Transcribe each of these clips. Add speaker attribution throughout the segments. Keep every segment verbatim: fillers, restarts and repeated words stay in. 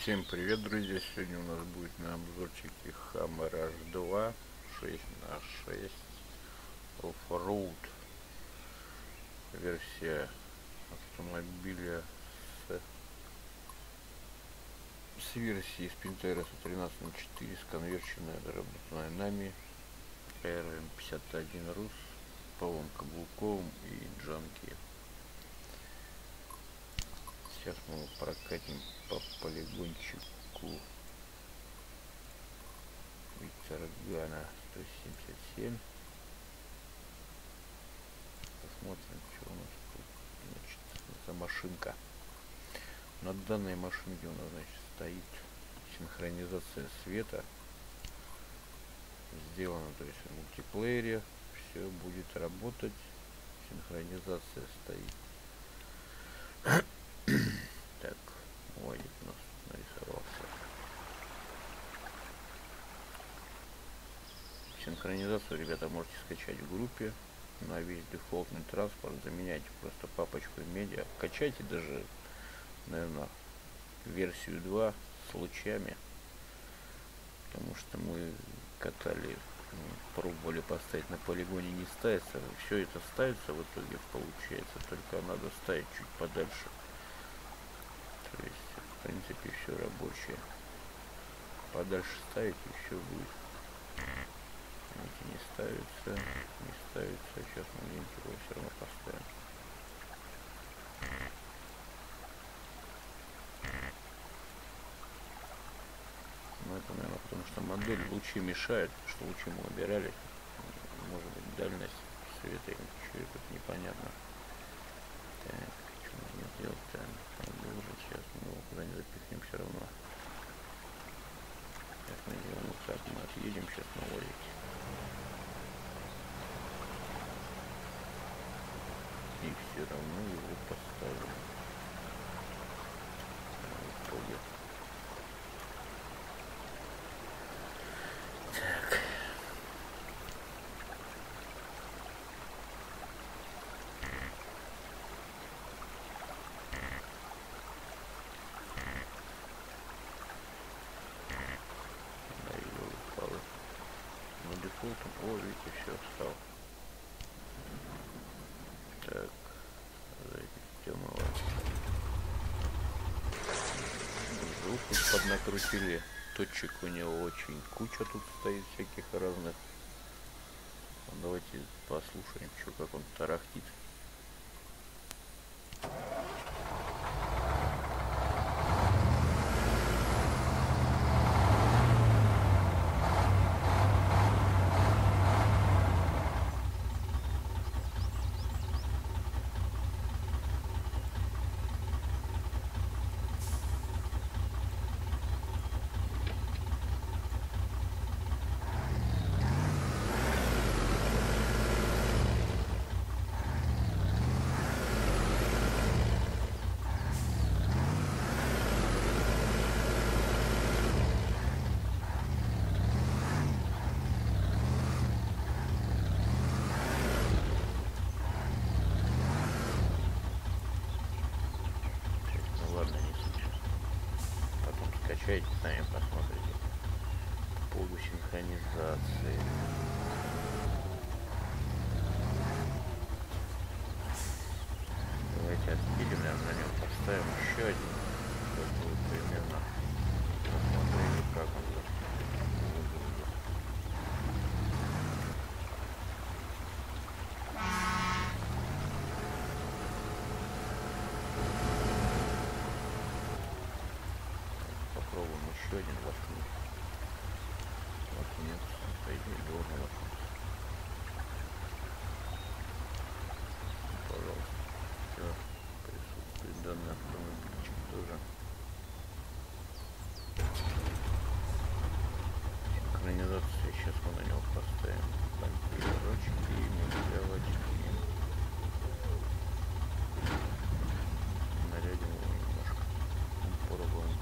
Speaker 1: Всем привет, друзья! Сегодня у нас будет на обзорчике Hammer эйч два шесть на шесть Offroad. Версия автомобиля с, с версией Spintera сто тринадцать на четыре с конверсионной, доработанной нами эр эм пятьдесят один рус, Павлом Каблуковым и Джанки. Сейчас мы его прокатим по полигончику Виктора Гана сто семьдесят семь. Посмотрим, что у нас тут. Значит, это машинка. На данной машинке у нас, значит, стоит синхронизация света. Сделано, то есть в мультиплеере все будет работать. Синхронизация стоит. Так, Вадик у нас нарисовался. Синхронизацию, ребята, можете скачать в группе на весь дефолтный транспорт. Заменяйте просто папочку медиа. Качайте даже, наверное, версию два с лучами. Потому что мы катали, пробовали поставить на полигоне, не ставится. Все это ставится в итоге, получается. Только надо ставить чуть подальше. То есть, в принципе, все рабочее. Подальше ставить и все будет. Эти не ставятся, не ставятся. Сейчас мы где-нибудь его все равно поставим. Ну, это, наверное, потому что модель лучи мешают, что лучи мы убирали. Может быть, дальность света, ничего тут непонятно. Так, что нужно сделать-то? Сейчас мы его куда-нибудь запихнем все равно. Сейчас мы сделаем вот так, мы отъедем сейчас на лодике. И все равно его поставим. Так. На дефолтом, о, видите, все встал. Так, запустим. Звук тут поднакрутили. Точек у него очень куча тут стоит всяких разных. Давайте послушаем, что как он тарахтит. Скачайте, сами посмотрите. По поводу синхронизации. Давайте отпилим, наверное, на нем поставим еще один. Вот будет примерно. Посмотрите, как он выглядит. Попробуем еще один воткнуть. Воткнется, по идее должен воткнуться. Пожалуйста. Все, присутствует данный автомобильчик тоже. Синхронизация, сейчас мы на него поставим компьютерочки, мигрелочки. Нарядим его немножко. Попробуем.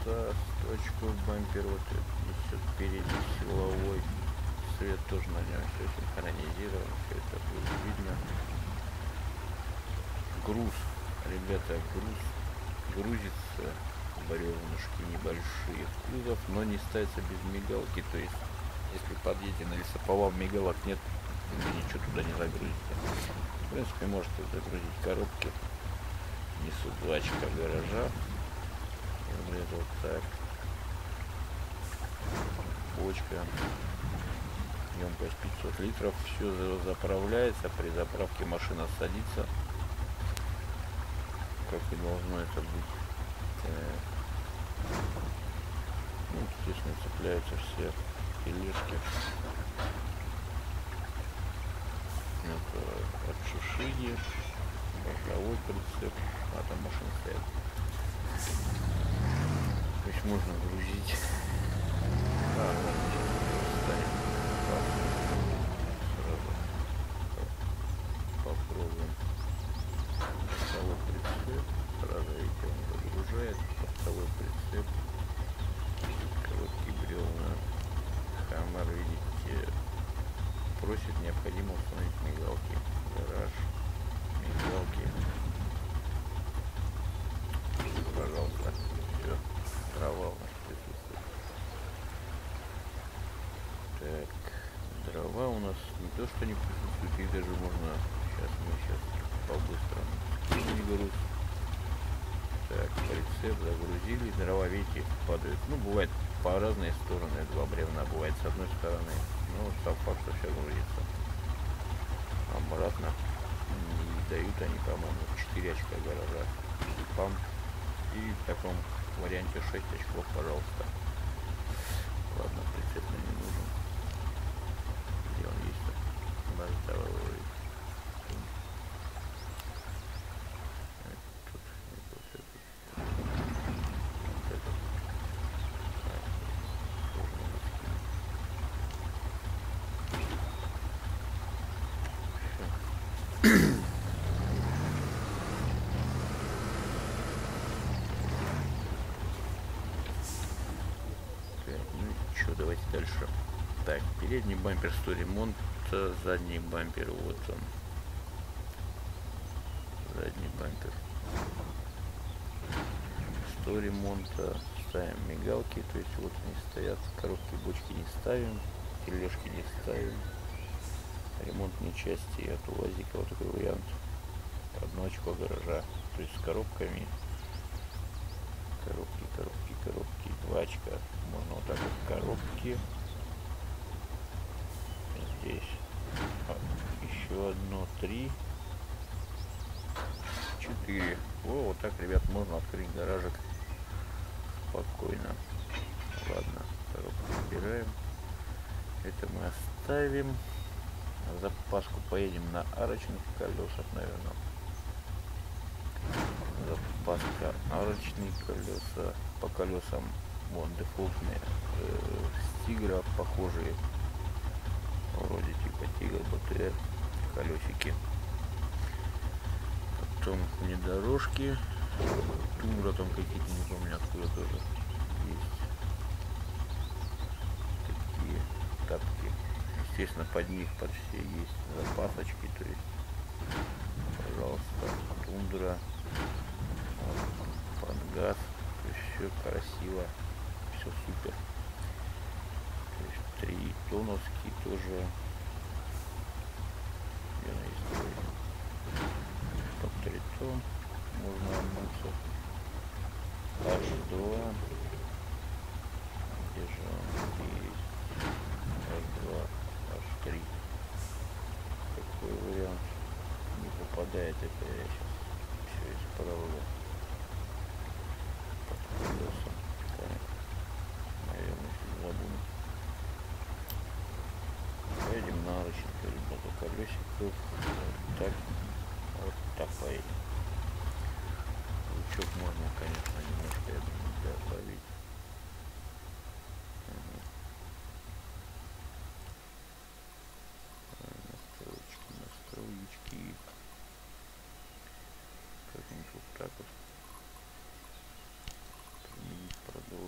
Speaker 1: точку бампер вот несет передний силовой. Свет тоже на нем все синхронизировано, все это будет видно. Груз, ребята, груз грузится, бревнышки небольшие в кузов, но не ставится без мигалки, то есть если подъедете на лесоповал, мигалок нет, вы ничего туда не загрузите. В принципе, можете загрузить коробки, несут два очка гаража, выглядит вот так. Бочка, емкость пятьсот литров, все заправляется, при заправке машина садится, как и должно это быть. Ну, естественно, цепляются все тележки. Это от шишиги, боковой прицеп, а там машины стоят. То есть можно грузить. А, ладно, сейчас станем. Сразу попробуем. Боковой прицеп. Сразу видите, он загружает. Боковой прицеп. Короткие бревна. Хаммер, видите, просит необходимо установить мигалки. Гараж. Мигалки. Пожалуйста. Все. Дрова у нас присутствует. Так. Дрова у нас не то что не присутствует, их даже можно. Сейчас мы сейчас по-быстрому скинем груз. Так, прицеп загрузили. Дрова, видите, падают. Ну, бывает по разные стороны. Два бревна бывает с одной стороны. Но сам факт, что все грузится. Обратно не дают они, по-моему, четыре очка гаража. Пам. И в таком варианте шесть очков, пожалуйста. Ладно, прицеп нам не нужен. Где он есть-то? Базовый. Тут, вот это. Вот это. Давайте дальше. Так, передний бампер сто ремонта, задний бампер, вот он. Задний бампер сто ремонта. Ставим мигалки, то есть вот они стоят. Коробки, бочки не ставим, тележки не ставим. Ремонтные части от УАЗика, вот такой вариант. Одно очко гаража, то есть с коробками. Коробки, коробки, коробки, два очка. Можно вот так вот коробки. Здесь а, еще одно, три, четыре. О, вот так, ребят, можно открыть гаражик спокойно. Ладно, коробку убираем. Это мы оставим. Запаску поедем на арочных колесах, наверное. Запаска, арочные колеса. По колесам вон дефолтные э, с тигра похожие, вроде типа тигр, БТР колесики. Потом внедорожки, тура там какие-то, не помню откуда тоже есть. Такие тапки. Естественно, под них под все есть запасочки, то есть, пожалуйста, тундра, пангаз. Все красиво, все супер. То есть три тоновские тоже. Где она есть? Топ три тон. Можно обмыться. Аш два. Где же он есть? Аш два, Аш три. Какой вариант? Не попадает это, я сейчас все исправлю. Колеса. Так. Наверное, если забуду. Поедем на арочника, ребята, колесиков. Вот так. Вот так поедем. Лучок можно, конечно, немножко, я думаю, добавить. Ага. Настроечки, настроечки. Как-нибудь вот так вот.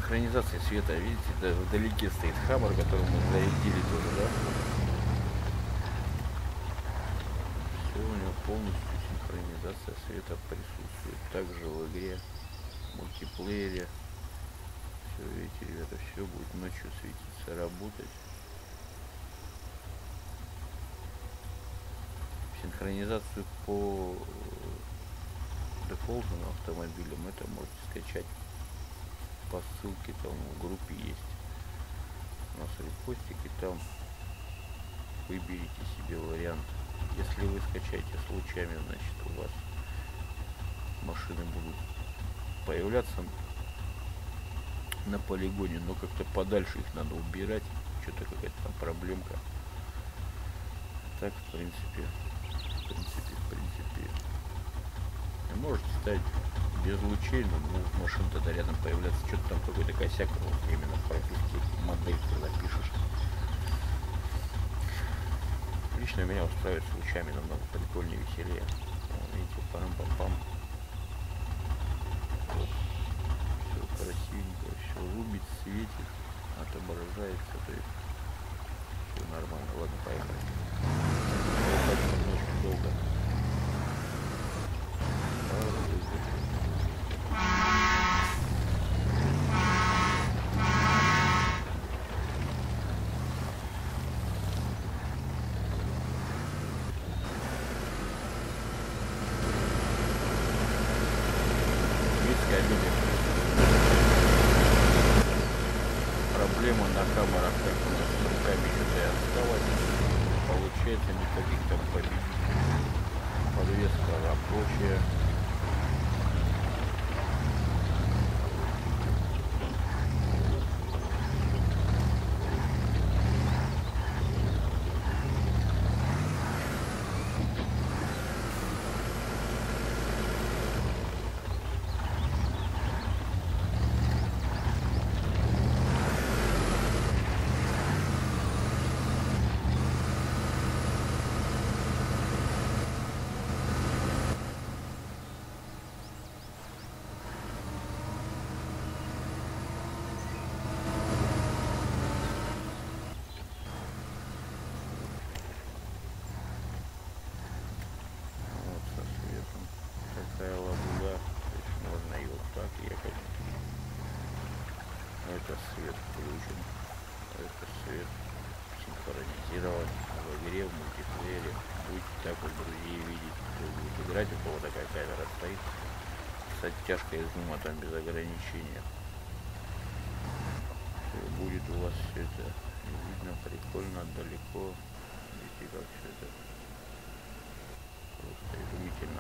Speaker 1: синхронизация света, видите, да, вдалеке стоит Хаммер, который мы зарядили тоже, да? Все у него полностью синхронизация света присутствует. Также в игре, в мультиплеере. Все, видите, ребята, все будет ночью светиться, работать. Синхронизацию по дефолтным автомобилям это можете скачать по ссылке, там в группе есть у нас репостики, там выберите себе вариант. Если вы скачаете с лучами, значит у вас машины будут появляться на полигоне, но как-то подальше их надо убирать, что-то какая-то там проблемка. Так, в принципе, в принципе, в принципе, можете ставить без лучей, но ну, машин тогда рядом появляться, что-то там какой-то косяк, вот, именно в прописке модель, когда пишешь. Лично меня устраивает с лучами намного прикольнее, веселее. Вот, видите, парам-пам-пам. Вот. Все красивенько, все рубит, светит, отображается, то есть все нормально. Ладно, поехали. Немножко долго. Проблема на камерах, как у нас с руками что-то и осталось. Получается никаких там победителей. Подвеска рабочая. Это свет включен, это свет синхронизирован в игре, в мультиплеере. Будете так вот друзей видеть, кто будет играть, у кого такая камера стоит с оттяжкой зума, там без ограничения. Все, будет у вас все это видно, прикольно, далеко. Видите, как все это просто изумительно.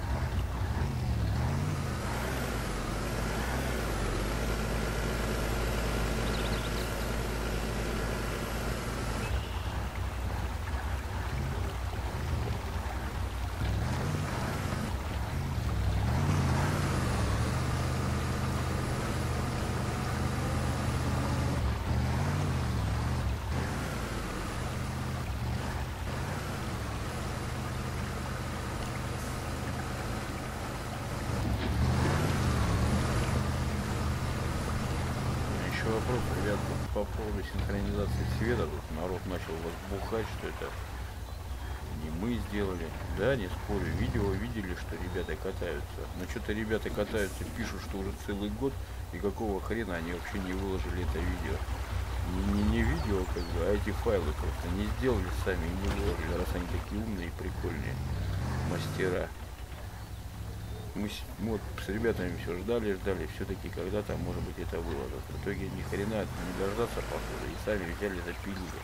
Speaker 1: Вопрос, ребят, по поводу синхронизации цвета. Тут народ начал возбухать, что это не мы сделали. Да, не спорю, видео видели, что ребята катаются. Но что-то ребята катаются, пишут, что уже целый год, и какого хрена они вообще не выложили это видео. Не, не, не видео, как бы, а эти файлы просто не сделали сами и не выложили, раз они такие умные и прикольные мастера. Мы, мы вот с ребятами все ждали, ждали, все-таки когда-то, может быть, это выложат. В итоге ни хрена не дождаться, походу, и сами взяли, запилили.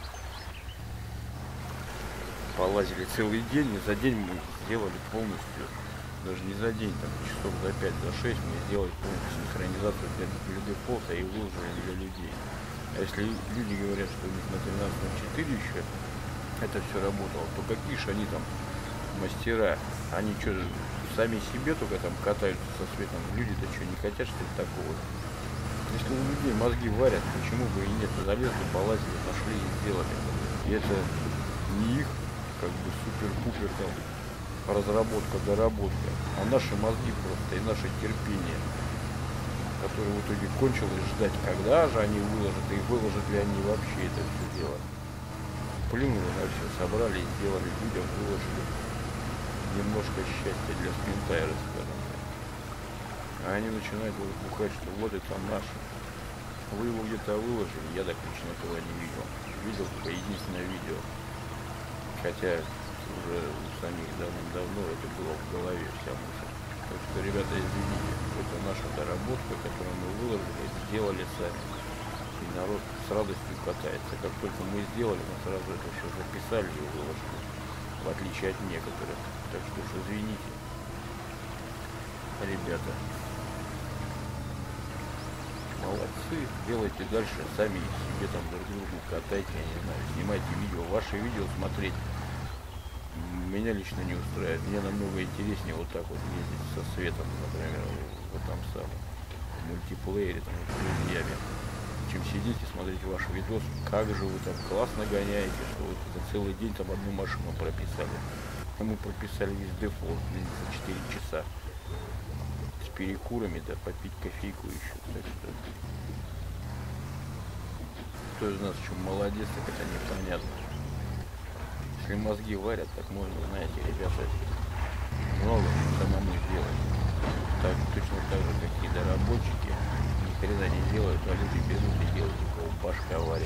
Speaker 1: Полазили целый день, и за день мы сделали полностью, даже не за день, там, часов за пять, за шесть мы сделали полностью синхронизацию для, для дефолта и выложили для людей. А если люди говорят, что у них на тринадцать ноль четыре еще это все работало, то какие же они там мастера? Они что, сами себе только там катаются со светом? Люди-то что, не хотят, что ли, такого? Если у людей мозги варят, почему бы и нет? Залезли, полазили, нашли и сделали. И это не их, как бы, супер-пупер там разработка, доработка, а наши мозги просто и наше терпение. которая в итоге кончилась, ждать, когда же они выложат, и выложат ли они вообще это все дело. Плюнули на все, собрали, сделали людям, выложили. Немножко счастья для спинтайра, скажем так. А они начинают бухать, что вот это наше. Вы его где-то выложили, я так лично этого не видел. Видел только единственное видео. Хотя уже у самих давным-давно это было в голове вся мысль. Так что, ребята, извините, это наша доработка, которую мы выложили, сделали сами. И народ с радостью катается. Как только мы сделали, мы сразу это все записали и выложили. В отличие от некоторых. Так что уж извините, ребята. Молодцы, делайте дальше, сами себе там друг другу катайте, я не знаю, снимайте видео. Ваши видео смотреть меня лично не устраивает. Мне намного интереснее вот так вот ездить со Светом, например, в этом самом мультиплеере там, с друзьями, чем сидеть и смотреть ваш видос, как же вы там классно гоняете, что вы это целый день там одну машину прописали. А мы прописали весь дефолт за четыре часа. С перекурами, да, попить кофейку еще. Так что кто из нас еще молодец, так это непонятно. Если мозги варят, так можно, знаете, ребята, много самому сделать. Так, точно так же, как и доработчики, ни хрена не делают, а люди берут и делают, у кого башка варит.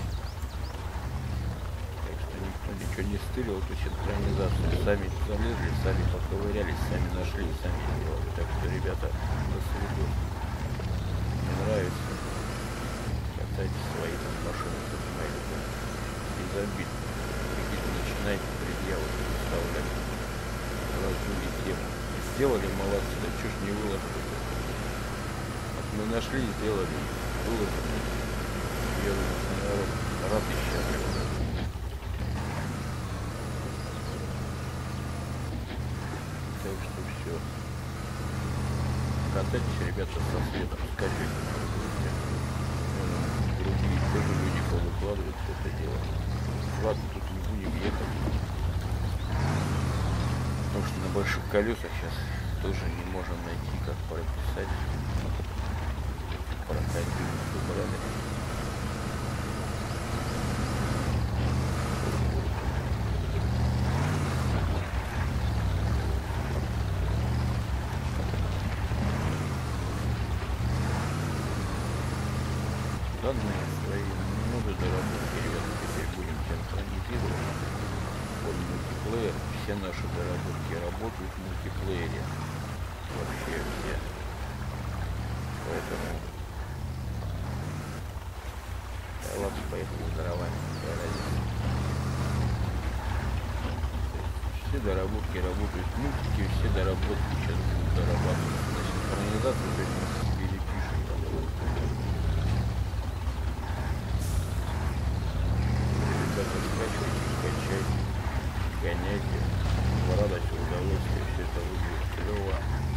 Speaker 1: Так что никто ничего не стырил, то есть организацию сами залезли, сами поковырялись, сами нашли, сами сделали. Так что, ребята, до свидос. Мне нравится. Катайте свои там машины, понимаете, без обид. Какие-то начинайте предъявы выставлять. Раздули тему. Сделали, молодцы, да чё ж не выложили. Вот мы нашли, сделали, выложили. Я думаю, что народ рад и счастлив. Так что все. Катайтесь, ребята, со Светом, скачивайте. Другие тоже люди повыкладывают все это дело. Ладно, тут не будем ехать. Потому что на больших колесах сейчас тоже не можем найти, как прописать. Проходить выбрали. Данные свои много доработки, ребята, теперь будем синхронизировать под мультиплеер. Все наши доработки работают в мультиплеере. Вообще все. Поэтому да, ладно, поехали за дровами. Все доработки работают в мультике, все доработки сейчас будут дорабатываться на синхронизацию, то есть мы перепишем там. Скачивайте, скачайте, гоняйте, в радость, в удовольствие, все это выглядит клево.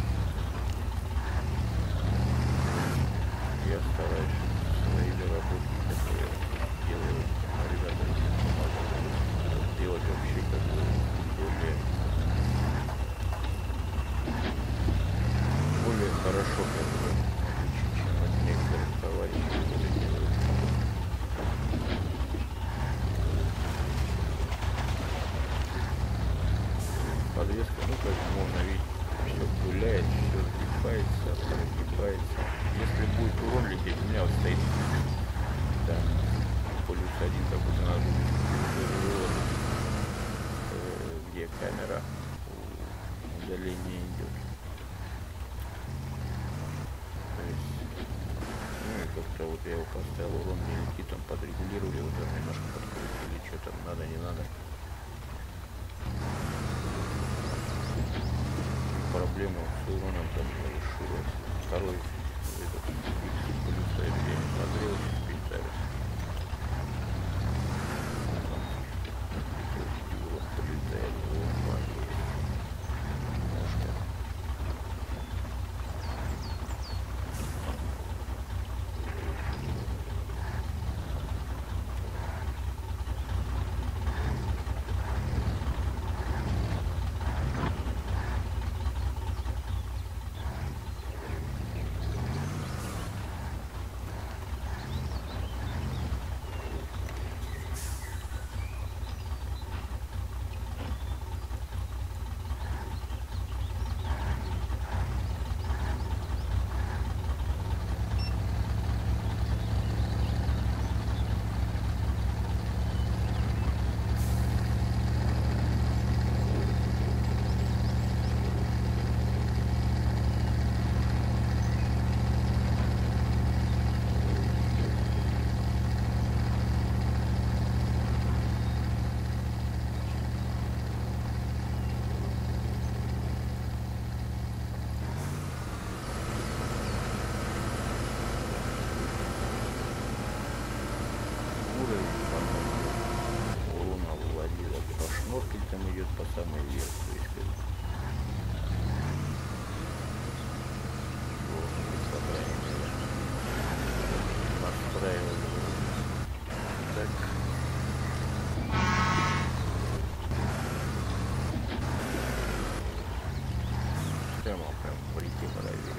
Speaker 1: Я стараюсь свои доработки, которые делаю, ребята, делать вообще как бы более, более хорошо, как бы, чем от некоторых товарищей, которые делают. Подвеска, ну как можно видеть, все гуляет, все сгибается, прогибается. Если будет урон лететь, у меня вот стоит там плюс один какой-то надо будет, где камера удаление идет. То есть, ну и как-то вот я его поставил, урон не летит, там подрегулировали, вот там немножко подкрутили, что там надо, не надо. Проблема с уроном там решилась. Второй этот плюс я не смотрел, специально. Урон полетает, урон немножко. по реке Муравей.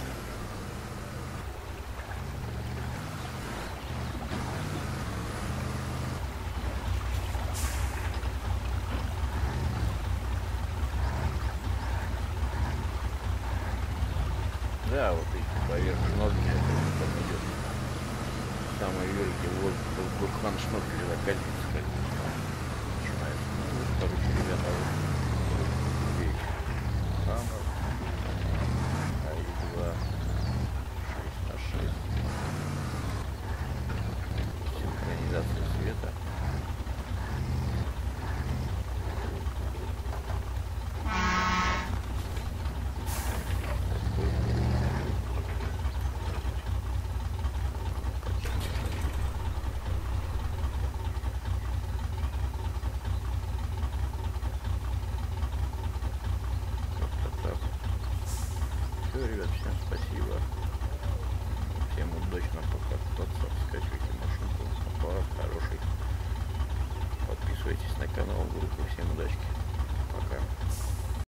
Speaker 1: Да, вот эти поверх ноги там идет. Самый верхний воздух, вулкан шнопель закатится, как начинается. Ну, короче, ребята, вот здесь камера, а и два, шесть на шесть. Синхронизация света. Ребят, всем спасибо. Всем удачно покататься. Скачивайте машинку. Аппарат хороший. Подписывайтесь на канал, группу. Всем удачи. Пока.